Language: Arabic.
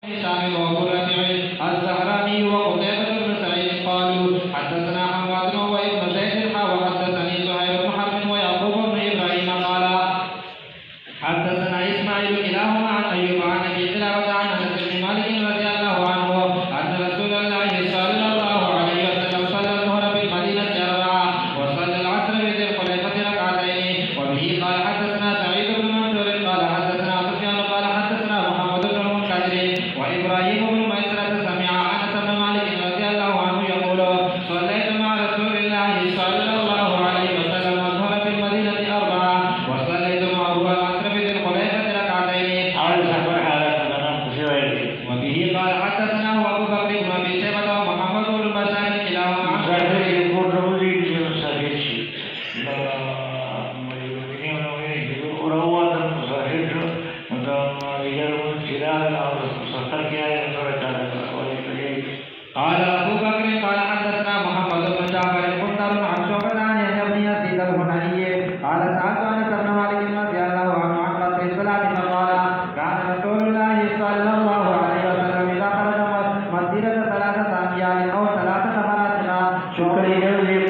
هشام وابو ربيع الزهراني وقتيبة بن سعيد قالوا حدثنا حماد وابن زيد وحدثني زهير بن حرب ويعقوب بن ابراهيم قال حدثنا اسماعيل كلاهما عن ايوب عن ابي قلابة عن انس بن مالك رضي الله عنه ان رسول الله صلى الله عليه وسلم صلى الظهر بالمدينة أربعة وصلى العصر بذي الخليفة ركعتين. وبه قال حدثنا سعيد بن منصور قال حدثنا سفيان قال حدثنا محمد بن المنكدر وابراهيم بن ميسرة سمع انس بن مالك رضي الله عنه يقول صليت مع رسول الله صلى الله عليه وسلم الظهر بالمدينة أربعة وصليت معه العصر بذي الخليفة ركعتين. وبه قال حدثنا ابو بكر بن ابي شيبة ومحمد بن بشار كلاهما عن قال ابو بكر قال حدثنا محمد بن جعفر القندر عن شعبة عن يحيى بن يزيد الهنائي قال سألت انس بن مالك رضي الله عنه عن قصر الصلاة فقال كان رسول الله صلى الله عليه وسلم اذا خرج مسيرة 3 أميال او 3 مرات شكرا